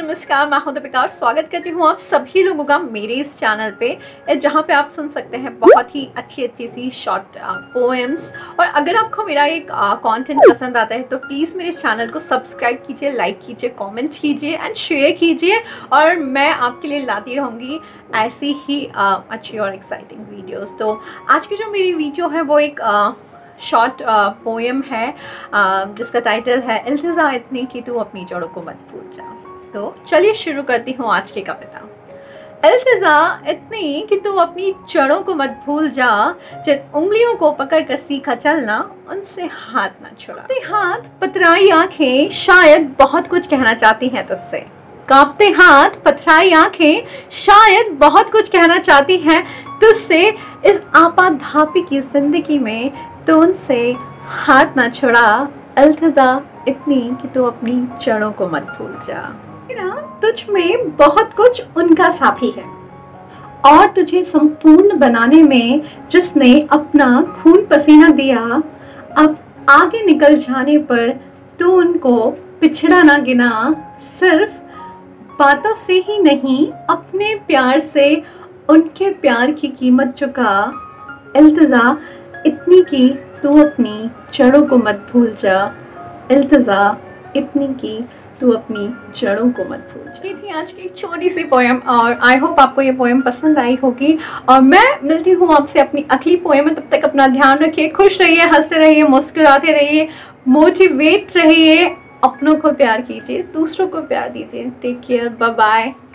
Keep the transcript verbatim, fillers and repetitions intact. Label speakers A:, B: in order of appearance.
A: नमस्कार, मैं हूं दीपिका और स्वागत करती हूं आप सभी लोगों का मेरे इस चैनल पे, जहां पे आप सुन सकते हैं बहुत ही अच्छी अच्छी सी शॉर्ट पोएम्स। और अगर आपको मेरा एक कंटेंट पसंद आता है तो प्लीज़ मेरे चैनल को सब्सक्राइब कीजिए, लाइक कीजिए, कमेंट कीजिए एंड शेयर कीजिए। और मैं आपके लिए लाती रहूँगी ऐसी ही आ, अच्छी और एक्साइटिंग वीडियोज़। तो आज की जो मेरी वीडियो है वो एक आ, शॉर्ट पोएम है uh, जिसका टाइटल है इल्तिजा इतनी कि तू अपनी जड़ों को मत भूल जा। तो चलिए शुरू करती हूँ आज की कविता। इल्तिजा इतनी कि तू अपनी जड़ों को मत भूल जा, जिन उंगलियों को पकड़ कर सीखा चलना उनसे हाथ ना छुड़ा। ते हाथ पतराई आंखें शायद बहुत कुछ कहना चाहती हैं तुझसे। कांपते हाथ पथराई आंखें शायद बहुत कुछ कहना चाहती हैं तुझसे। इस आपाधापी की जिंदगी में तो उनसे हाथ ना छुड़ा। इल्तिजा इतनी कि तू अपनी जड़ों को मत भूल जा। तुझ में बहुत कुछ उनका सा भी है और तुझे संपूर्ण बनाने में जिसने अपना खून पसीना दिया, अब आगे निकल जाने पर तू उनको पिछड़ा ना गिना। सिर्फ बातों से ही नहीं, अपने प्यार से उनके प्यार की कीमत चुका। इल्तिजा इतनी कि तू अपनी जड़ों को मत भूल जा। इल्तिजा इतनी कि तू अपनी जड़ों को मत भूल जा। ये थी आज की एक छोटी सी पोएम और आई होप आपको ये पोएम पसंद आई होगी। और मैं मिलती हूँ आपसे अपनी अगली पोएम में। तब तक अपना ध्यान रखिए, खुश रहिए, हंसते रहिए, मुस्कुराते रहिए, मोटिवेट रहिए, अपनों को प्यार कीजिए, दूसरों को प्यार दीजिए। Take care, bye bye.